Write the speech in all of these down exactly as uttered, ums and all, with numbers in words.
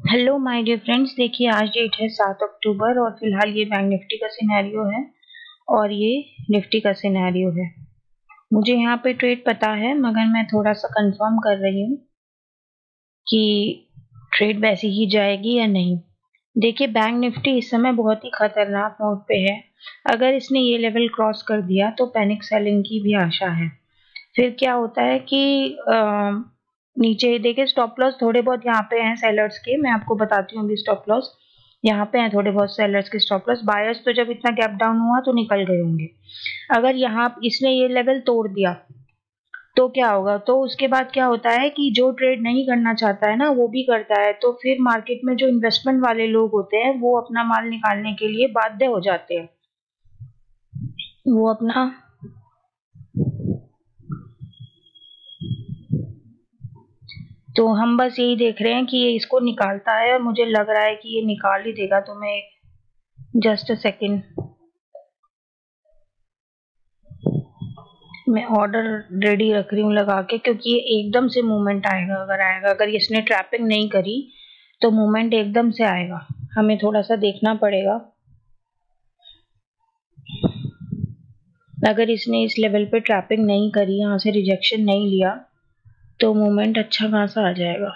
Hello my dear friends, देखिए आज date है सात अक्टूबर और फिलहाल ये बैंक निफ्टी का सिनेरियो है और ये निफ्टी का सिनेरियो है। मुझे यहाँ पे ट्रेड पता है मगर मैं थोड़ा सा कंफर्म कर रही हूँ कि ट्रेड वैसी ही जाएगी या नहीं। देखिए बैंक निफ्टी इस समय बहुत ही खतरनाक मोड पे है। अगर इसने ये लेवल क्रॉस कर दिया तो पैनिक सेलिंग की भी आशा है। फिर क्या होता है कि आ, नीचे देखिए स्टॉप लॉस थोड़े बहुत यहाँ पे हैं सेलर्स के, मैं आपको बताती हूँ अभी स्टॉप लॉस यहाँ पे हैं थोड़े बहुत सेलर्स के स्टॉप लॉस। बायर्स तो जब इतना गैप डाउन हुआ तो निकल गए होंगे। अगर यहाँ इसने ये लेवल तोड़ दिया तो क्या होगा, तो उसके बाद क्या होता है कि जो ट्रेड नहीं करना चाहता है ना वो भी करता है। तो फिर मार्केट में जो इन्वेस्टमेंट वाले लोग होते हैं वो अपना माल निकालने के लिए बाध्य हो जाते हैं। वो अपना तो हम बस यही देख रहे हैं कि ये इसको निकालता है और मुझे लग रहा है कि ये निकाल ही देगा। तो मैं जस्ट अ सेकेंड मैं ऑर्डर रेडी रख रही हूँ लगा के, क्योंकि ये एकदम से मूवमेंट आएगा। अगर आएगा अगर इसने ट्रैपिंग नहीं करी तो मूवमेंट एकदम से आएगा, हमें थोड़ा सा देखना पड़ेगा। अगर इसने इस लेवल पे ट्रैपिंग नहीं करी, यहाँ से रिजेक्शन नहीं लिया तो मूवमेंट अच्छा खासा आ जाएगा।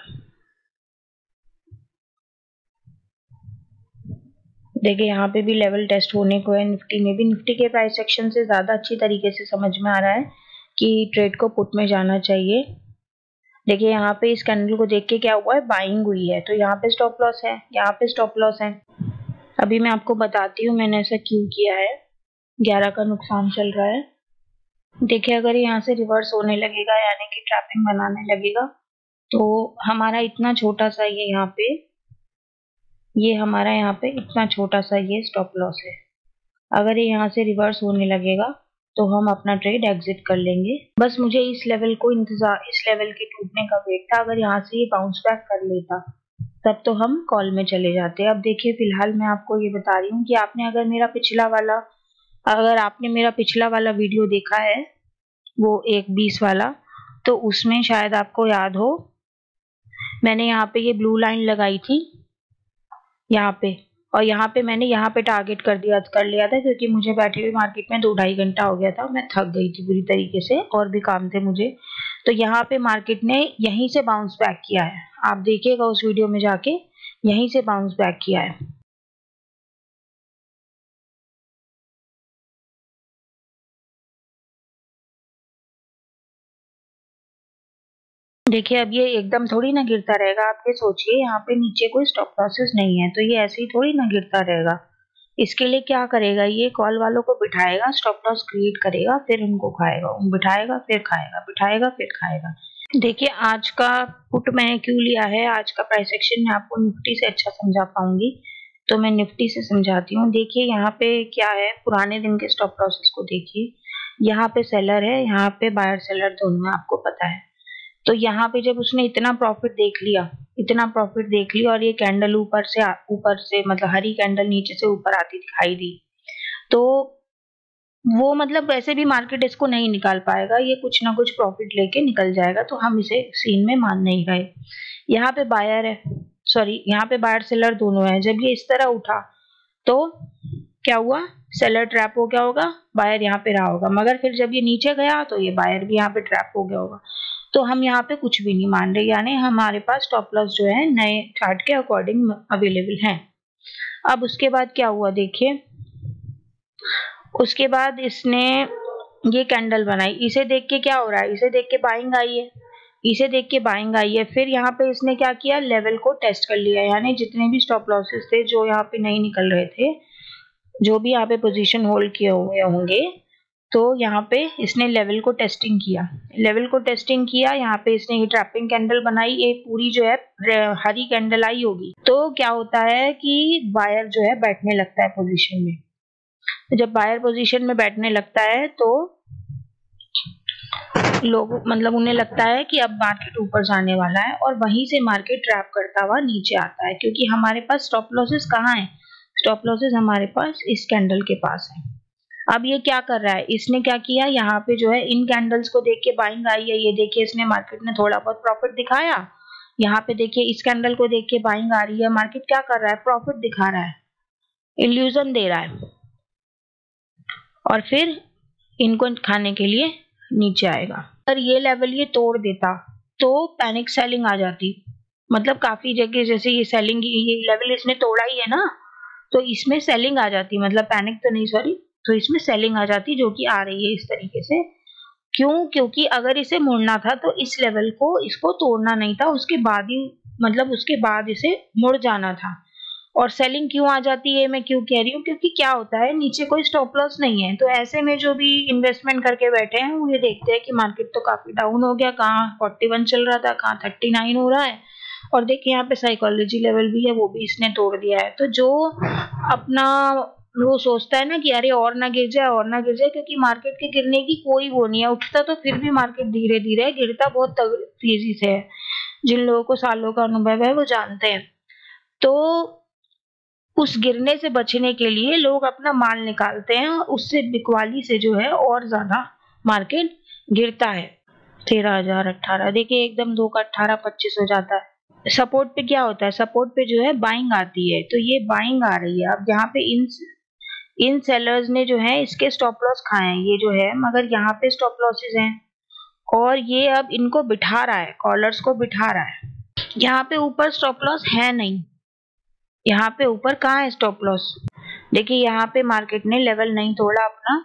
देखिए यहाँ पे भी लेवल टेस्ट होने को है। निफ्टी में भी निफ्टी के प्राइस सेक्शन से ज्यादा अच्छी तरीके से समझ में आ रहा है कि ट्रेड को पुट में जाना चाहिए। देखिए यहाँ पे इस कैंडल को देख के क्या हुआ है, बाइंग हुई है तो यहाँ पे स्टॉप लॉस है, यहाँ पे स्टॉप लॉस है। अभी मैं आपको बताती हूँ मैंने ऐसा क्यों किया है। ग्यारह का नुकसान चल रहा है। देखिए अगर यहाँ से रिवर्स होने लगेगा यानी कि ट्रैपिंग बनाने लगेगा तो हमारा इतना छोटा सा ये यहाँ पे ये हमारा यहाँ पे इतना छोटा सा ये स्टॉप लॉस है। अगर ये यहाँ से रिवर्स होने लगेगा तो हम अपना ट्रेड एग्जिट कर लेंगे। बस मुझे इस लेवल को इंतजार इस लेवल के टूटने का वेट था। अगर यहाँ से ये बाउंस बैक कर लेता तब तो हम कॉल में चले जाते। अब देखिए फिलहाल मैं आपको ये बता रही हूँ कि आपने अगर मेरा पिछला वाला अगर आपने मेरा पिछला वाला वीडियो देखा है, वो एक बीस वाला, तो उसमें शायद आपको याद हो मैंने यहाँ पे ये ब्लू लाइन लगाई थी यहाँ पे, और यहाँ पे मैंने यहाँ पे टारगेट कर दिया कर लिया था क्योंकि मुझे बैठे हुए मार्केट में दो ढाई घंटा हो गया था, मैं थक गई थी पूरी तरीके से और भी काम थे मुझे। तो यहाँ पे मार्केट ने यहीं से बाउंस बैक किया है, आप देखिएगा उस वीडियो में जाके, यहीं से बाउंस बैक किया है। देखिए अब ये एकदम थोड़ी ना गिरता रहेगा। आप ये सोचिए यहाँ पे नीचे कोई स्टॉप लॉसेस नहीं है तो ये ऐसे ही थोड़ी ना गिरता रहेगा। इसके लिए क्या करेगा, ये कॉल वालों को बिठाएगा, स्टॉप लॉस क्रिएट करेगा, फिर उनको खाएगा, बिठाएगा फिर खाएगा, बिठाएगा फिर खाएगा। देखिए आज का पुट मैंने क्यों लिया है, आज का प्राइस एक्शन मैं आपको निफ्टी से अच्छा समझा पाऊंगी तो मैं निफ्टी से समझाती हूँ। देखिए यहाँ पे क्या है, पुराने दिन के स्टॉप लॉसेस को देखिए। यहाँ पे सेलर है, यहाँ पे बायर सेलर दोनों है, आपको पता है। तो यहाँ पे जब उसने इतना प्रॉफिट देख लिया इतना प्रॉफिट देख लिया और ये कैंडल ऊपर से ऊपर से मतलब हरी कैंडल नीचे से ऊपर आती दिखाई दी, तो वो मतलब वैसे भी मार्केट इसको नहीं निकाल पाएगा, ये कुछ ना कुछ प्रॉफिट लेके निकल जाएगा। तो हम इसे सीन में मान नहीं गए। यहाँ पे बायर है, सॉरी यहाँ पे बायर सेलर दोनों है। जब ये इस तरह उठा तो क्या हुआ, सेलर ट्रैप हो गया होगा, बायर यहाँ पे रहा होगा। मगर फिर जब ये नीचे गया तो ये बायर भी यहाँ पे ट्रैप हो गया होगा। तो हम यहाँ पे कुछ भी नहीं मान रहे, यानी हमारे पास स्टॉप लॉस जो है नए चार्ट के अकॉर्डिंग अवेलेबल है। अब उसके बाद क्या हुआ, देखिए उसके बाद इसने ये कैंडल बनाई, इसे देख के क्या हो रहा है, इसे देख के बाइंग आई है, इसे देख के बाइंग आई है। फिर यहाँ पे इसने क्या किया, लेवल को टेस्ट कर लिया, यानी जितने भी स्टॉप लॉसेस थे जो यहाँ पे नहीं निकल रहे थे, जो भी यहाँ पे पोजीशन होल्ड किए हुए होंगे, तो यहाँ पे इसने लेवल को टेस्टिंग किया लेवल को टेस्टिंग किया यहाँ पे इसने ये ट्रैपिंग कैंडल बनाई, ये पूरी जो है हरी कैंडल आई होगी। तो क्या होता है कि बायर जो है बैठने लगता है पोजीशन में। जब बायर पोजीशन में बैठने लगता है तो लोग मतलब उन्हें लगता है कि अब मार्केट ऊपर जाने वाला है और वहीं से मार्केट ट्रैप करता हुआ नीचे आता है, क्योंकि हमारे पास स्टॉप लॉसेस कहाँ है, स्टॉप लॉसेस हमारे पास इस कैंडल के पास है। अब ये क्या कर रहा है, इसने क्या किया, यहाँ पे जो है इन कैंडल्स को देख के बाइंग आई है। ये देखिए इसने मार्केट ने थोड़ा बहुत प्रॉफिट दिखाया, यहाँ पे देखिए इस कैंडल को देख के बाइंग आ रही है, मार्केट क्या कर रहा है, प्रॉफिट दिखा रहा है, इल्यूजन दे रहा है, और फिर इनको खाने के लिए नीचे आएगा। अगर ये लेवल ये तोड़ देता तो पैनिक सेलिंग आ जाती, मतलब काफी जगह जैसे ये सेलिंग, ये लेवल इसने तोड़ा ही है ना, तो इसमें सेलिंग आ जाती, मतलब पैनिक तो नहीं सॉरी, तो इसमें सेलिंग आ जाती जो कि आ रही है इस तरीके से। क्यों? क्योंकि अगर इसे मुड़ना था तो इस लेवल को इसको तोड़ना नहीं था, उसके बाद ही, मतलब उसके बाद इसे मुड़ जाना था। और सेलिंग क्यों आ जाती है, मैं क्यों कह रही हूँ, क्योंकि क्या होता है नीचे कोई स्टॉप लॉस नहीं है, तो ऐसे में जो भी इन्वेस्टमेंट करके बैठे हैं वो ये देखते हैं कि मार्केट तो काफी डाउन हो गया, कहाँ फोर्टी वन चल रहा था, कहाँ थर्टी नाइन हो रहा है, और देखिए यहाँ पे साइकोलॉजी लेवल भी है, वो भी इसने तोड़ दिया है। तो जो अपना वो सोचता है ना कि अरे और ना गिर जाए और ना गिर जाए, क्योंकि मार्केट के गिरने की कोई वो नहीं है, उठता तो फिर भी मार्केट धीरे धीरे है, गिरता बहुत तेजी से है। जिन लोगों को सालों का अनुभव है वो जानते हैं। तो उस गिरने से बचने के लिए लोग अपना माल निकालते हैं, उससे बिकवाली से जो है और ज्यादा मार्केट गिरता है। तेरह हजार अट्ठारह देखिए एकदम दो का अट्ठारह पच्चीस हो जाता है। सपोर्ट पे क्या होता है, सपोर्ट पे जो है बाइंग आती है, तो ये बाइंग आ रही है। अब यहाँ पे इन इन सेलर्स ने जो है इसके स्टॉप लॉस खाए हैं, ये जो है, मगर यहाँ पे स्टॉप लॉसेस हैं और ये अब इनको बिठा रहा है, कॉलर्स को बिठा रहा है। यहाँ पे ऊपर स्टॉप लॉस है नहीं, यहाँ पे ऊपर कहाँ है स्टॉप लॉस। देखिए यहाँ पे मार्केट ने लेवल नहीं तोड़ा अपना,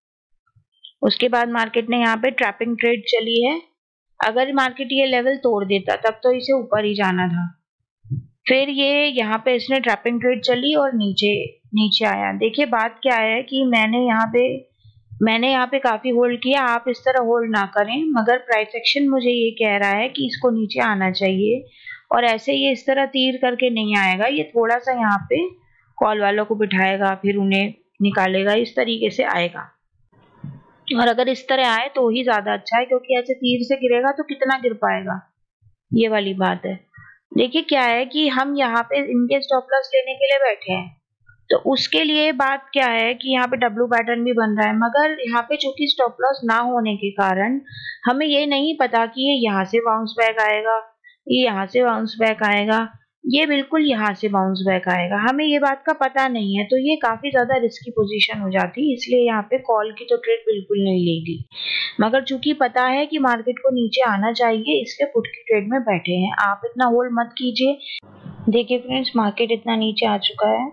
उसके बाद मार्केट ने यहाँ पे ट्रैपिंग ट्रेड चली है। अगर मार्केट ये लेवल तोड़ देता तब तो इसे ऊपर ही जाना था, फिर ये यहाँ पे इसने ट्रैपिंग ट्रेड चली और नीचे नीचे आया। देखिए बात क्या है कि मैंने यहाँ पे मैंने यहाँ पे काफी होल्ड किया, आप इस तरह होल्ड ना करें, मगर प्राइस एक्शन मुझे ये कह रहा है कि इसको नीचे आना चाहिए, और ऐसे ये इस तरह तीर करके नहीं आएगा, ये थोड़ा सा यहाँ पे कॉल वालों को बिठाएगा, फिर उन्हें निकालेगा, इस तरीके से आएगा। और अगर इस तरह आए तो ही ज्यादा अच्छा है, क्योंकि ऐसे तीर से गिरेगा तो कितना गिर पाएगा, ये वाली बात है। देखिए क्या है कि हम यहाँ पे इनके स्टॉप लॉस लेने के लिए बैठे हैं, तो उसके लिए बात क्या है कि यहाँ पे डब्ल्यू पैटर्न भी बन रहा है, मगर यहाँ पे चूंकि स्टॉप लॉस ना होने के कारण हमें ये नहीं पता कि ये यहाँ से बाउंस बैक आएगा, ये यहाँ से बाउंस बैक आएगा, ये बिल्कुल यहाँ से बाउंस बैक आएगा, हमें ये बात का पता नहीं है, तो ये काफी ज्यादा रिस्की पोजीशन हो जाती, इसलिए यहाँ पे कॉल की तो ट्रेड बिल्कुल नहीं लेगी। मगर चूंकि पता है कि मार्केट को नीचे आना चाहिए, इसलिए पुट की ट्रेड में बैठे हैं। आप इतना होल्ड मत कीजिए। देखिए फ्रेंड्स, मार्केट इतना नीचे आ चुका है,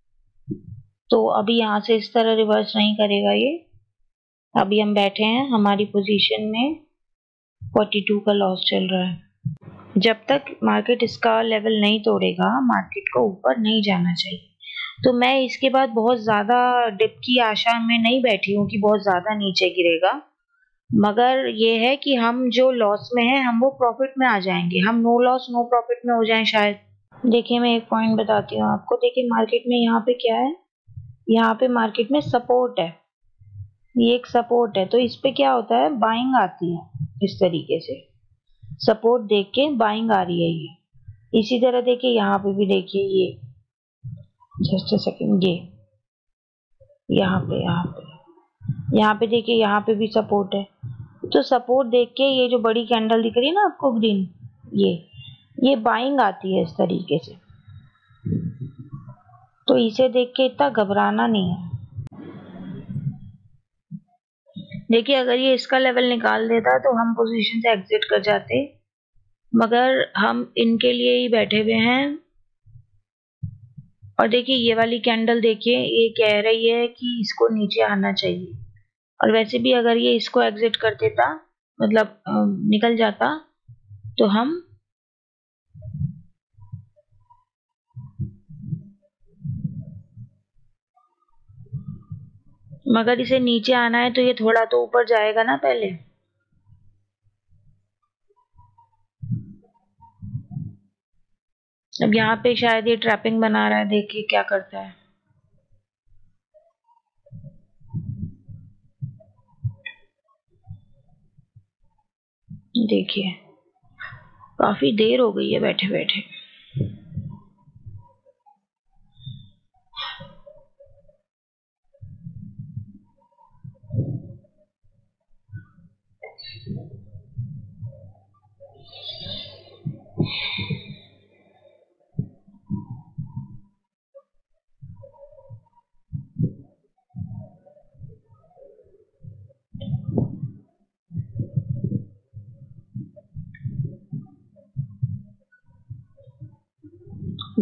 तो अभी यहाँ से इस तरह रिवर्स नहीं करेगा ये। अभी हम बैठे हैं, हमारी पोजीशन में बयालीस का लॉस चल रहा है। जब तक मार्केट इसका लेवल नहीं तोड़ेगा, मार्केट को ऊपर नहीं जाना चाहिए। तो मैं इसके बाद बहुत ज्यादा डिप की आशा में नहीं बैठी हूँ कि बहुत ज्यादा नीचे गिरेगा, मगर ये है कि हम जो लॉस में हैं हम वो प्रॉफिट में आ जाएंगे, हम नो लॉस नो प्रॉफिट में हो जाएं शायद। देखिए मैं एक पॉइंट बताती हूँ आपको। देखिए मार्केट में यहाँ पे क्या है, यहाँ पे मार्केट में सपोर्ट है, ये एक सपोर्ट है, तो इस पे क्या होता है, बाइंग आती है, इस तरीके से सपोर्ट देख के बाइंग आ रही है ये। इसी तरह देखिए यहाँ पे भी, देखिए ये जस्ट अ सेकंड, ये यहाँ पे यहाँ पे यहाँ पे देखिए यहाँ पे भी सपोर्ट है, तो सपोर्ट देख के ये जो बड़ी कैंडल दिख रही है ना आपको ग्रीन, ये ये बाइंग आती है इस तरीके से, तो इसे देख के इतना घबराना नहीं है। देखिए अगर ये इसका लेवल निकाल देता तो हम पोजीशन से एग्जिट कर जाते, मगर हम इनके लिए ही बैठे हुए हैं। और देखिए ये वाली कैंडल देखिए, ये कह रही है कि इसको नीचे आना चाहिए, और वैसे भी अगर ये इसको एग्जिट कर देता, मतलब निकल जाता, तो हम मगर इसे नीचे आना है तो ये थोड़ा तो ऊपर जाएगा ना पहले। अब यहाँ पे शायद ये ट्रैपिंग बना रहा है, देखिए क्या करता है। देखिए काफी देर हो गई है बैठे बैठे।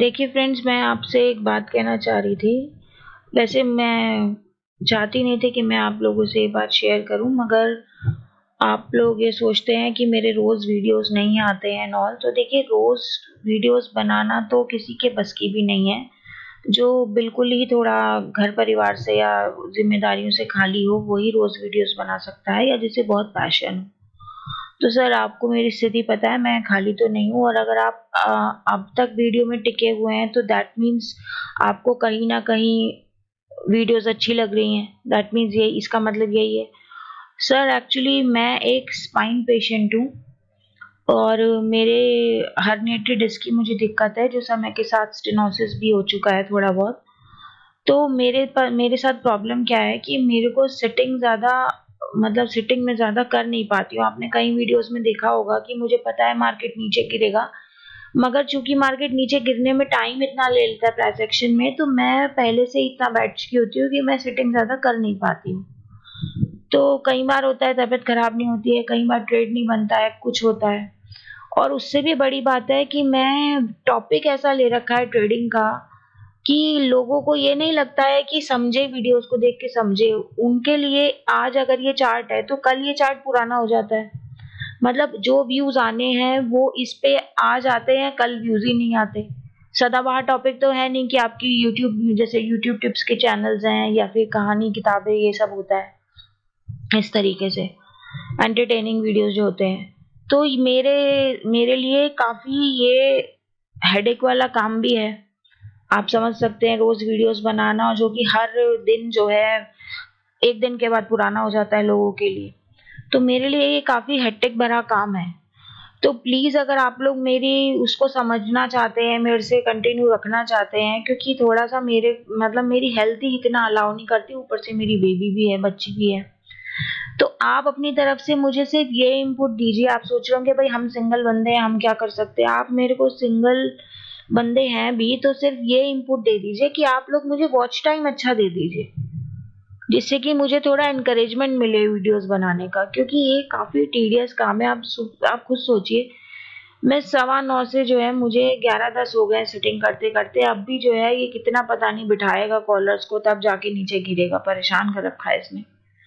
देखिए फ्रेंड्स, मैं आपसे एक बात कहना चाह रही थी। वैसे मैं चाहती नहीं थी कि मैं आप लोगों से ये बात शेयर करूं, मगर आप लोग ये सोचते हैं कि मेरे रोज वीडियोस नहीं आते हैं नॉल। तो देखिए, रोज वीडियोस बनाना तो किसी के बस की भी नहीं है। जो बिल्कुल ही थोड़ा घर परिवार से या जिम्मेदारियों से खाली हो, वही रोज वीडियोस बना सकता है, या जिसे बहुत पैशन हो। तो सर, आपको मेरी स्थिति पता है, मैं खाली तो नहीं हूँ। और अगर आप आ, अब तक वीडियो में टिके हुए हैं तो दैट मीन्स आपको कहीं ना कहीं वीडियोस अच्छी लग रही हैं। दैट मीन्स ये, इसका मतलब यही है। सर, एक्चुअली मैं एक स्पाइन पेशेंट हूँ और मेरे हर्निएटेड डिस्क की मुझे दिक्कत है, जो समय के साथ स्टेनोसिस भी हो चुका है थोड़ा बहुत। तो मेरे पर मेरे साथ प्रॉब्लम क्या है कि मेरे को सिटिंग ज़्यादा, मतलब सिटिंग में ज़्यादा कर नहीं पाती हूँ। आपने कई वीडियोस में देखा होगा कि मुझे पता है मार्केट नीचे गिरेगा, मगर चूंकि मार्केट नीचे गिरने में टाइम इतना ले लेता है प्राइस एक्शन में, तो मैं पहले से इतना बैठ चुकी होती हूँ कि मैं सिटिंग ज़्यादा कर नहीं पाती हूँ। तो कई बार होता है तबीयत खराब नहीं होती है, कई बार ट्रेड नहीं बनता है, कुछ होता है। और उससे भी बड़ी बात है कि मैं टॉपिक ऐसा ले रखा है ट्रेडिंग का कि लोगों को ये नहीं लगता है कि समझे, वीडियोस को देख के समझे। उनके लिए आज अगर ये चार्ट है तो कल ये चार्ट पुराना हो जाता है। मतलब जो व्यूज आने हैं वो इस पे आज आते हैं, कल व्यूज ही नहीं आते। सदाबहार टॉपिक तो है नहीं कि आपकी यूट्यूब, जैसे यूट्यूब टिप्स के चैनल्स हैं या फिर कहानी किताबें, ये सब होता है इस तरीके से एंटरटेनिंग वीडियोस जो होते हैं। तो मेरे मेरे लिए काफी ये हेडेक वाला काम भी है। आप समझ सकते हैं, रोज वीडियोस बनाना जो कि हर दिन जो है एक दिन के बाद पुराना हो जाता है लोगों के लिए। तो मेरे लिए ये काफी हेक्टिक भरा काम है। तो प्लीज, अगर आप लोग मेरी उसको समझना चाहते हैं, मेरे से कंटिन्यू रखना चाहते हैं, क्योंकि थोड़ा सा मेरे मतलब मेरी हेल्थ ही इतना अलाउ नहीं करती, ऊपर से मेरी बेबी भी है, बच्ची भी है। तो आप अपनी तरफ से मुझे सिर्फ ये इनपुट दीजिए। आप सोच रहे होंगे भाई हम सिंगल बंदे हैं, हम क्या कर सकते हैं। आप मेरे को सिंगल बंदे हैं भी तो सिर्फ ये इनपुट दे दीजिए कि आप लोग मुझे वॉच टाइम अच्छा दे दीजिए, जिससे कि मुझे थोड़ा एनकरेजमेंट मिले वीडियोस बनाने का, क्योंकि ये काफी टीडियस काम है। आप आप खुद सोचिए, मैं सवा नौ से जो है मुझे ग्यारह दस हो गए सिटिंग करते करते। अब भी जो है ये कितना पता नहीं बिठाएगा कॉलर्स को, तब जाके नीचे गिरेगा। परेशान कर रखा है इसने।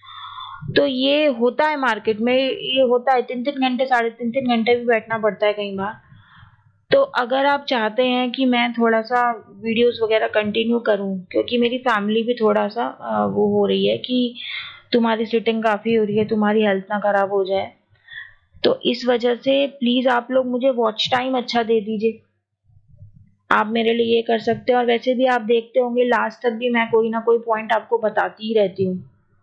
तो ये होता है मार्केट में, ये होता है। तीन तीन घंटे, साढ़े तीन तीन घंटे भी बैठना पड़ता है कई बार। तो अगर आप चाहते हैं कि मैं थोड़ा सा वीडियोस वगैरह कंटिन्यू करूं, क्योंकि मेरी फैमिली भी थोड़ा सा वो हो रही है कि तुम्हारी सिटिंग काफी हो रही है, तुम्हारी हेल्थ ना खराब हो जाए, तो इस वजह से प्लीज आप लोग मुझे वॉच टाइम अच्छा दे दीजिए। आप मेरे लिए ये कर सकते हैं। और वैसे भी आप देखते होंगे लास्ट तक भी मैं कोई ना कोई पॉइंट आपको बताती ही रहती हूँ।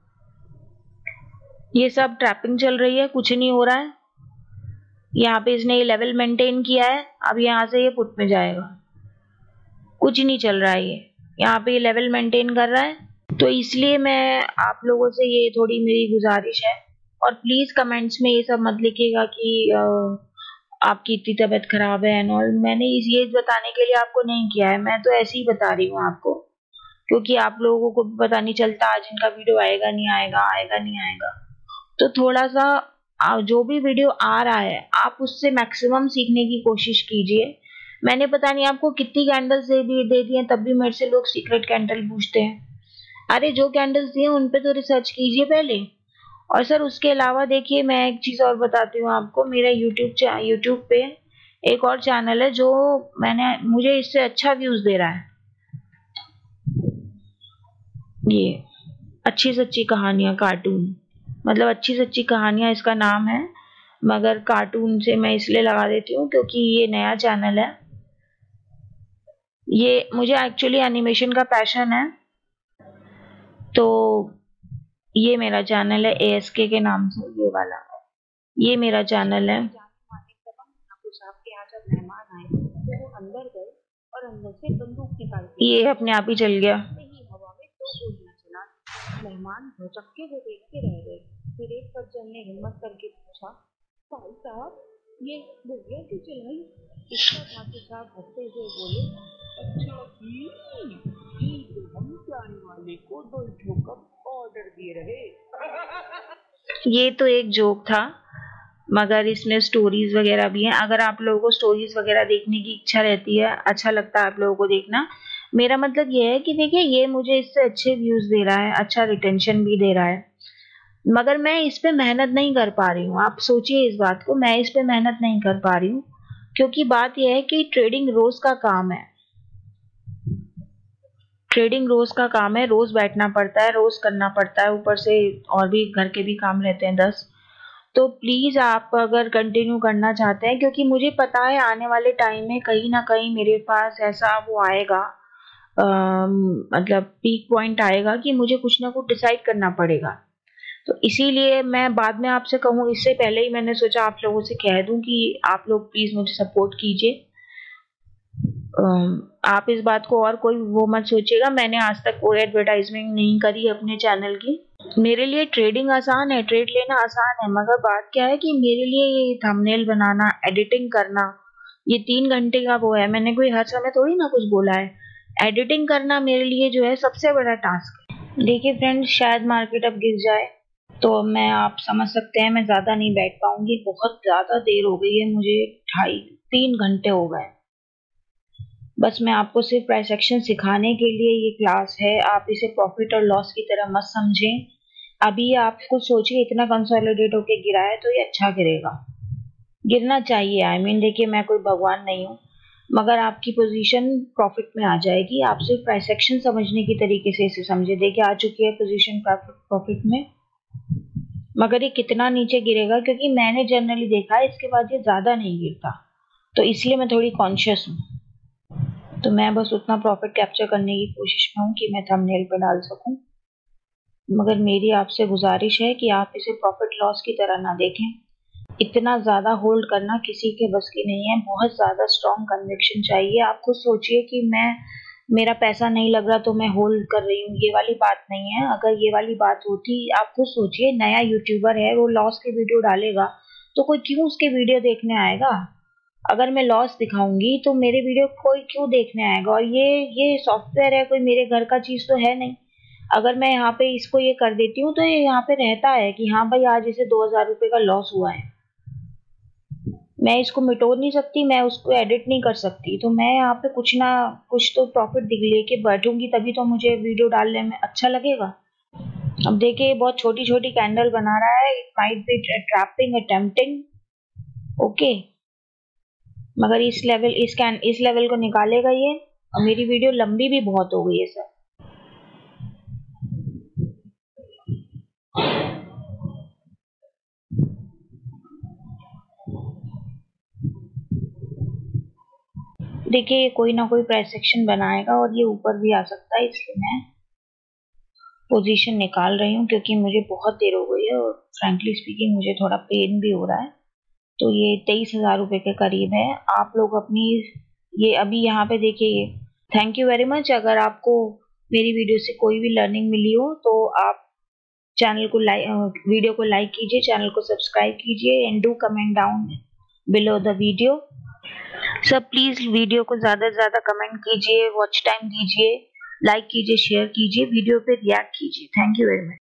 ये सब ट्रैपिंग चल रही है, कुछ नहीं हो रहा है। यहाँ पे इसने ये लेवल मेंटेन किया है, अब यहाँ से ये पुट में जाएगा। कुछ नहीं चल रहा है, ये यहाँ पे ये लेवल मेंटेन कर रहा है। तो इसलिए मैं आप लोगों से ये थोड़ी मेरी गुजारिश है। और प्लीज कमेंट्स में ये सब मत लिखिएगा कि आ, आपकी इतनी तबीयत खराब है एंड ऑल। मैंने इस ये बताने के लिए आपको नहीं किया है, मैं तो ऐसे ही बता रही हूँ आपको, क्योंकि आप लोगों को भी पता नहीं चलता आज इनका वीडियो आएगा नहीं आएगा, आएगा नहीं आएगा। तो थोड़ा सा जो भी वीडियो आ रहा है आप उससे मैक्सिमम सीखने की कोशिश कीजिए। मैंने पता नहीं आपको कितनी कैंडल्स दे दी दे दी हैं, तब भी मेरे से लोग सीक्रेट कैंडल पूछते हैं। अरे जो कैंडल्स दिए उन पे तो रिसर्च कीजिए पहले। और सर उसके अलावा देखिए, मैं एक चीज और बताती हूँ आपको। मेरा यूट्यूब यूट्यूब पे एक और चैनल है जो मैंने मुझे इससे अच्छा व्यूज दे रहा है। ये अच्छी सच्ची कहानियां, कार्टून, मतलब अच्छी सच्ची कहानियां इसका नाम है, मगर कार्टून से मैं इसलिए लगा देती हूँ क्योंकि ये नया चैनल है। ये मुझे एक्चुअली एनिमेशन का पैशन है। तो ये मेरा चैनल है एएसके के नाम से, ये वाला, ये मेरा चैनल है। ये अपने आप ही चल गया। मेहमान भौचक्के को देखते रह गए। फिर एक सज्जन ने हिम्मत करके पूछा, भाई साहब ये भैया की चलाई? इसका ठाकुर साहब हंसते हुए बोले, अच्छा जी, तो हम चाय वाले को दो ठोकर ऑर्डर दिए रहे। ये तो एक जोक था, मगर इसमें स्टोरीज वगैरह भी हैं। अगर आप लोगों को स्टोरीज वगैरह देखने की इच्छा रहती है, अच्छा लगता है आप लोगों को देखना, मेरा मतलब ये है कि देखिए ये मुझे इससे अच्छे व्यूज दे रहा है, अच्छा रिटेंशन भी दे रहा है, मगर मैं इस पे मेहनत नहीं कर पा रही हूँ। आप सोचिए इस बात को, मैं इस पे मेहनत नहीं कर पा रही हूँ क्योंकि बात यह है कि ट्रेडिंग रोज का काम है। ट्रेडिंग रोज का काम है, रोज बैठना पड़ता है, रोज करना पड़ता है, ऊपर से और भी घर के भी काम रहते हैं दस। तो प्लीज आप अगर कंटिन्यू करना चाहते हैं, क्योंकि मुझे पता है आने वाले टाइम में कहीं ना कहीं मेरे पास ऐसा वो आएगा, अम, मतलब पीक पॉइंट आएगा कि मुझे कुछ ना कुछ डिसाइड करना पड़ेगा। तो इसीलिए मैं बाद में आपसे कहूँ इससे पहले ही मैंने सोचा आप लोगों से कह दूं कि आप लोग प्लीज मुझे सपोर्ट कीजिए। आप इस बात को और कोई वो मत सोचिएगा, मैंने आज तक कोई एडवर्टाइजमेंट नहीं करी अपने चैनल की। मेरे लिए ट्रेडिंग आसान है, ट्रेड लेना आसान है, मगर बात क्या है कि मेरे लिए ये थंबनेल बनाना, एडिटिंग करना, ये तीन घंटे का वो है। मैंने कोई हर समय थोड़ी ना कुछ बोला है। एडिटिंग करना मेरे लिए जो है सबसे बड़ा टास्क है। देखिए फ्रेंड्स, शायद मार्केट अब गिर जाए तो मैं, आप समझ सकते हैं मैं ज्यादा नहीं बैठ पाऊंगी, बहुत ज्यादा देर हो गई है, मुझे ढाई तीन घंटे हो गए। बस मैं आपको सिर्फ प्राइस एक्शन सिखाने के लिए ये क्लास है, आप इसे प्रॉफिट और लॉस की तरह मत समझें। अभी आप खुद सोचिए, इतना कंसोलिडेट होके गिरा है तो ये अच्छा गिरेगा, गिरना चाहिए। आई मीन देखिए मैं कोई भगवान नहीं हूँ, मगर आपकी पोजीशन प्रॉफिट में आ जाएगी। आप सिर्फ प्राइस एक्शन समझने की तरीके से इसे समझे। देखिए आ चुकी है पोजीशन प्रॉफिट में, मगर ये कितना नीचे गिरेगा, क्योंकि मैंने जनरली देखा है इसके बाद ये ज्यादा नहीं गिरता, तो इसलिए मैं थोड़ी कॉन्शियस हूँ। तो मैं बस उतना प्रॉफिट कैप्चर करने की कोशिश में हूँ कि मैं थंबनेल पे डाल सकूं। मगर मेरी आपसे गुजारिश है कि आप इसे प्रॉफिट लॉस की तरह ना देखें। इतना ज्यादा होल्ड करना किसी के बस की नहीं है, बहुत ज्यादा स्ट्रॉन्ग कन्विक्शन चाहिए। आप खुद सोचिए कि मैं, मेरा पैसा नहीं लग रहा तो मैं होल्ड कर रही हूँ, ये वाली बात नहीं है। अगर ये वाली बात होती, आप खुद सोचिए नया यूट्यूबर है, वो लॉस के वीडियो डालेगा तो कोई क्यों उसके वीडियो देखने आएगा? अगर मैं लॉस दिखाऊंगी तो मेरे वीडियो कोई क्यों देखने आएगा? और ये ये सॉफ्टवेयर है, कोई मेरे घर का चीज तो है नहीं। अगर मैं यहाँ पे इसको ये कर देती हूँ तो ये यहाँ पे रहता है कि हाँ भाई आज इसे दो हजार रुपए का लॉस हुआ है, मैं इसको मिटो नहीं सकती, मैं उसको एडिट नहीं कर सकती, तो मैं यहाँ पे कुछ ना कुछ तो प्रॉफिट दिख लेके बैठूंगी, तभी तो मुझे वीडियो डालने में अच्छा लगेगा। अब देखिए बहुत छोटी छोटी कैंडल बना रहा है, it might be trapping attempting, okay, मगर इस लेवल इस कैन इस लेवल को निकालेगा ये। और मेरी वीडियो लंबी भी बहुत हो गई है सर। देखिए ये कोई ना कोई प्राइस एक्शन बनाएगा और ये ऊपर भी आ सकता है, इसलिए मैं पोजीशन निकाल रही हूँ, क्योंकि मुझे बहुत देर हो गई है और फ्रैंकली स्पीकिंग मुझे थोड़ा पेन भी हो रहा है। तो ये तेईस हजार रुपए के करीब है। आप लोग अपनी ये अभी यहाँ पे देखिए। Thank you very much. अगर आपको मेरी वीडियो से कोई भी लर्निंग मिली हो तो आप चैनल को लाइक, वीडियो को लाइक कीजिए, चैनल को सब्सक्राइब कीजिए and do comment down below the video. सब प्लीज वीडियो को ज्यादा से ज्यादा कमेंट कीजिए, वॉच टाइम दीजिए, लाइक कीजिए, शेयर कीजिए, वीडियो पे रिएक्ट कीजिए। Thank you very much.